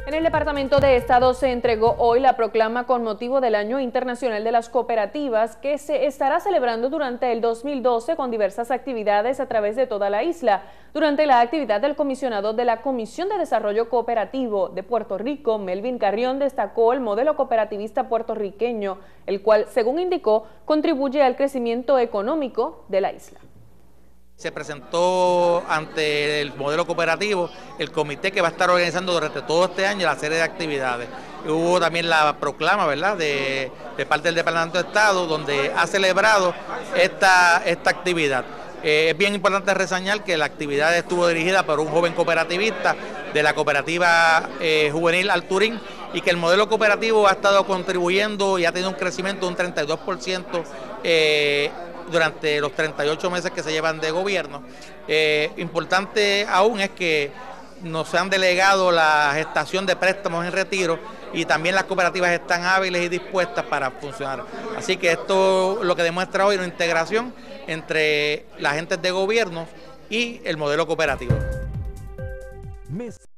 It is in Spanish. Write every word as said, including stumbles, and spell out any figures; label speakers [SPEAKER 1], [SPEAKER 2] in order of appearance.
[SPEAKER 1] En el Departamento de Estado se entregó hoy la proclama con motivo del Año Internacional de las Cooperativas, que se estará celebrando durante el dos mil doce con diversas actividades a través de toda la isla. Durante la actividad del comisionado de la Comisión de Desarrollo Cooperativo de Puerto Rico, Melvin Carrión, destacó el modelo cooperativista puertorriqueño, el cual, según indicó, contribuye al crecimiento económico de la isla.
[SPEAKER 2] Se presentó ante el modelo cooperativo el comité que va a estar organizando durante todo este año la serie de actividades. Hubo también la proclama, ¿verdad?, de, de parte del Departamento de Estado, donde ha celebrado esta, esta actividad. Eh, es bien importante reseñar que la actividad estuvo dirigida por un joven cooperativista de la cooperativa eh, juvenil Alturín, y que el modelo cooperativo ha estado contribuyendo y ha tenido un crecimiento de un treinta y dos por ciento eh, durante los treinta y ocho meses que se llevan de gobierno. Eh, importante aún es que nos han delegado la gestación de préstamos en retiro y también las cooperativas están hábiles y dispuestas para funcionar. Así que esto lo que demuestra hoy es una integración entre las agentes de gobierno y el modelo cooperativo.